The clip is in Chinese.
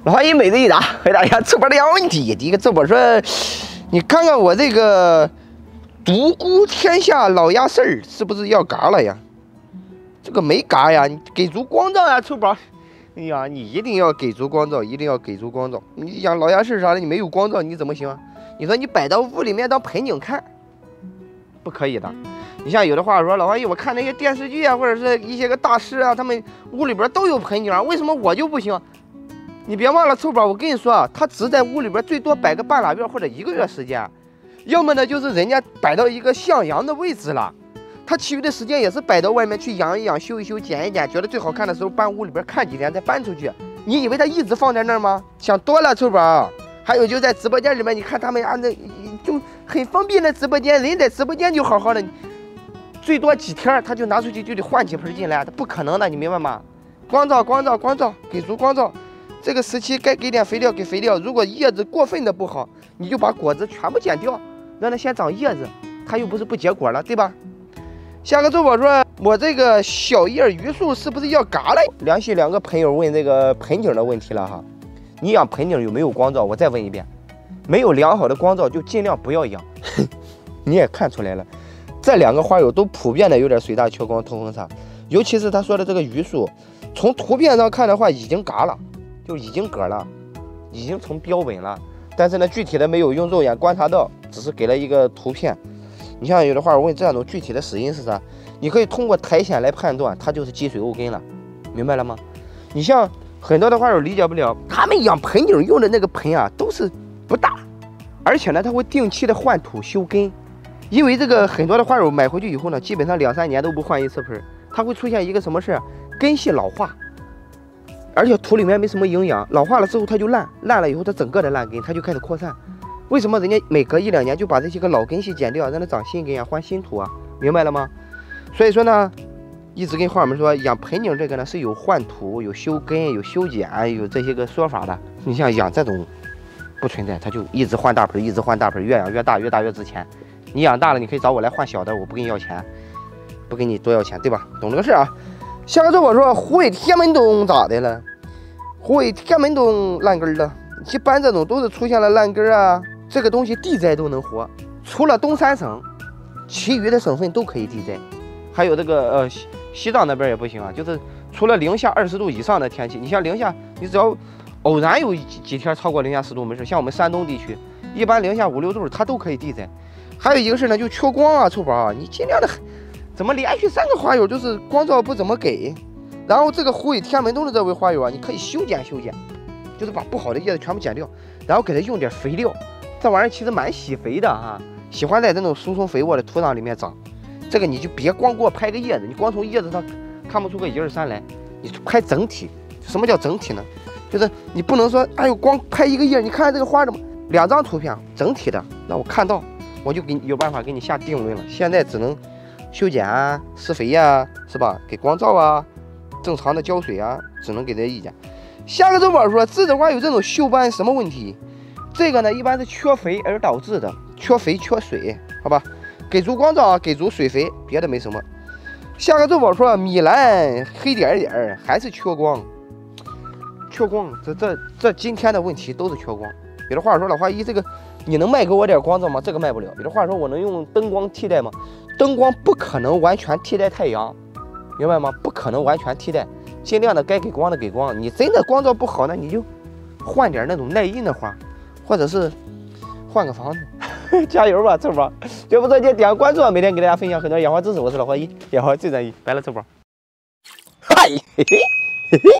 老花一每日一答，回答一下直播的两个问题。第一个直播说，你看看我这个独孤天下老鸭事儿是不是要嘎了呀？这个没嘎呀，你给足光照呀，臭宝。哎呀，你一定要给足光照，一定要给足光照。你养老鸭事啥的，你没有光照你怎么行啊？你说你摆到屋里面当盆景看，不可以的。你像有的话说，老花一我看那些电视剧啊，或者是一些个大师啊，他们屋里边都有盆景，为什么我就不行？你别忘了，臭宝，我跟你说啊，他只在屋里边最多摆个半拉月或者1个月时间，要么呢就是人家摆到一个向阳的位置了，他其余的时间也是摆到外面去养一养、修一修、剪一剪，觉得最好看的时候搬屋里边看几天再搬出去。你以为他一直放在那儿吗？想多了，臭宝。还有就在直播间里面，你看他们那就很方便的直播间，人在直播间就好好的，最多几天他就拿出去就得换几盆进来，不可能的，你明白吗？光照，光照，光照，给足光照。这个时期该给点肥料给肥料，如果叶子过分的不好，你就把果子全部剪掉，让它先长叶子，它又不是不结果了，对吧？下个周宝说，我这个小叶榆树是不是要嘎了？联系2个朋友问这个盆景的问题了哈。你养盆景有没有光照？我再问一遍，没有良好的光照就尽量不要养。你也看出来了，这2个花友都普遍的有点水大缺光头风差，尤其是他说的这个榆树，从图片上看的话已经嘎了，就已经嗝了，已经成标本了。但是呢，具体的没有用肉眼观察到，只是给了一个图片。你像有的话问这种具体的死因是啥，你可以通过苔藓来判断，它就是积水沤根了，明白了吗？你像很多的花友理解不了，他们养盆景用的那个盆啊都是不大，而且呢他会定期的换土修根，因为这个很多的花友买回去以后呢，基本上2、3年都不换一次盆，它会出现一个什么事？根系老化，而且土里面没什么营养，老化了之后它就烂，烂了以后它整个的烂根，它就开始扩散。为什么人家每隔1、2年就把这些个老根系剪掉，让它长新根啊，换新土啊？明白了吗？所以说呢，一直跟花友们说，养盆景这个呢是有换土、有修根、有修剪、有这些个说法的。你像养这种不存在，它就一直换大盆，一直换大盆，越养越大，越大越值钱。你养大了，你可以找我来换小的，我不跟你要钱，不跟你多要钱，对吧？懂这个事啊？下个周我说虎尾天门冬咋的了？虎尾天门冬烂根了，一般这种都是出现了烂根啊。这个东西地栽都能活，除了东3省，其余的省份都可以地栽。还有这个西藏那边也不行啊，就是除了零下20度以上的天气，你像零下，你只要偶然有几天超过零下10度没事。像我们山东地区，一般零下5、6度它都可以地栽。还有一个是呢，就缺光啊，臭宝啊，你尽量的，怎么连续3个花友就是光照不怎么给？然后这个虎尾天门冬的这位花友啊，你可以修剪修剪，就是把不好的叶子全部剪掉，然后给它用点肥料。这玩意儿其实蛮喜肥的哈，喜欢在这种疏松肥沃的土壤里面长。这个你就别光给我拍个叶子，你光从叶子上看不出个1、2、3来，你拍整体。什么叫整体呢？就是你不能说，哎呦，光拍一个叶，你看看这个花怎么？2张图片整体的，那我看到，我就给你有办法给你下定论了。现在只能修剪啊、施肥呀，是吧？给光照啊，正常的浇水啊，只能给这意见。下个周宝说，栀子花有这种锈斑什么问题？这个呢，一般是缺肥而导致的，缺肥缺水，好吧？给足光照啊，给足水肥，别的没什么。下个周宝说，米兰黑点点还是缺光，缺光，这今天的问题都是缺光。有的话说，老花一这个你能卖给我点光照吗？这个卖不了。有的话说，我能用灯光替代吗？灯光不可能完全替代太阳，明白吗？不可能完全替代，尽量的该给光的给光。你真的光照不好呢，你就换点那种耐阴的花。或者是换个房子，加油吧，臭宝！绝不错见，点个关注啊！每天给大家分享很多养花知识，我是老花一，养花最专一，拜了，臭宝。嗨，嘿嘿嘿嘿。